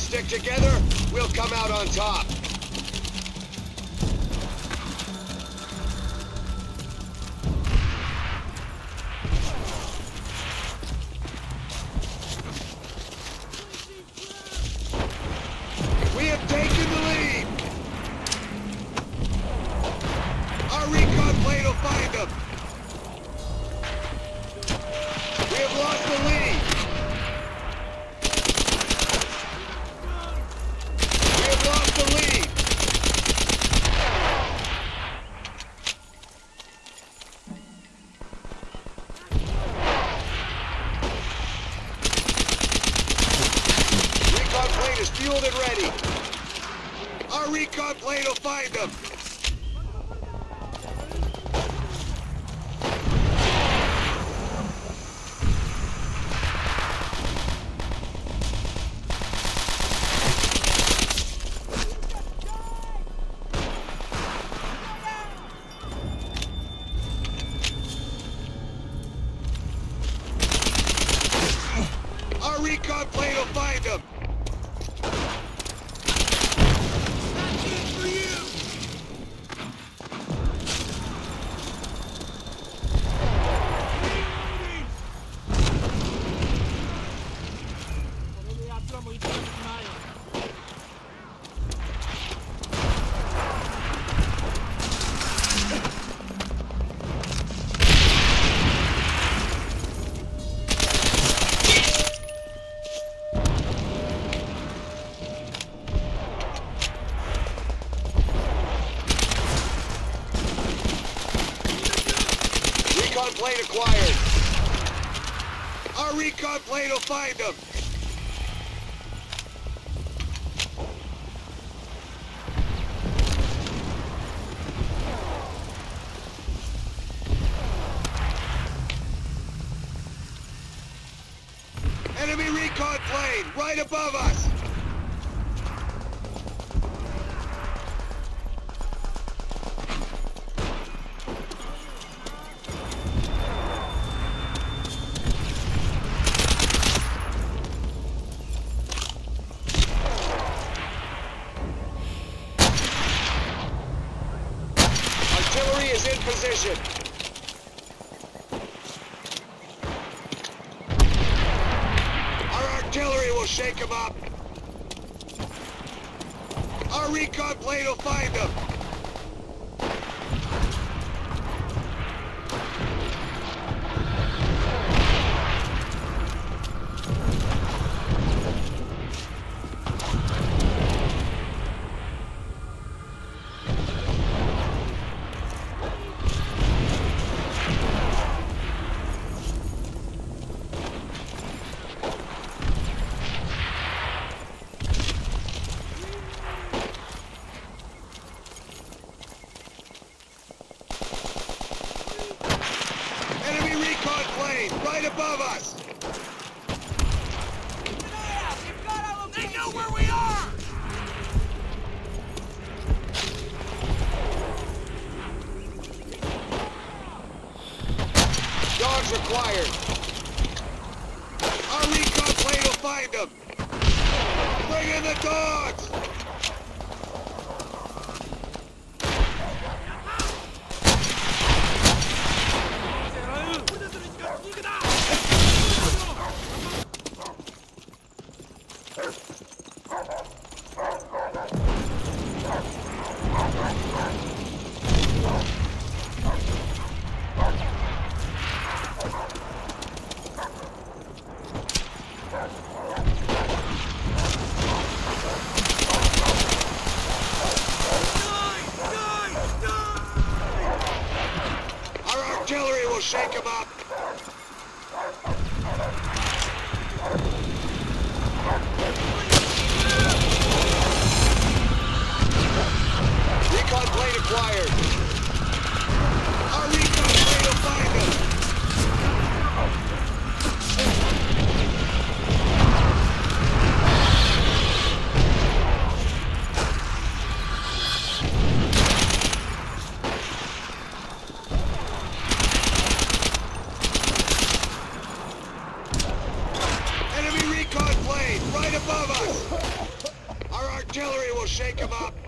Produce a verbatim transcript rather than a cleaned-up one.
Stick together, we'll come out on top. We have taken the lead. Our recon plane will find them. We have lost the lead. We have lost the lead. Recon plane is fueled and ready. Our recon plane will find them. Our recon plane will find them. Recon plane acquired. Our recon plane will find them. Enemy recon plane right above us. Artillery is in position. Our artillery will shake them up. Our recon plane will find them. Enemy recon plane right above us. They know where we are! Dogs required. Our recon plane will find them. Bring in the dogs! shake him up.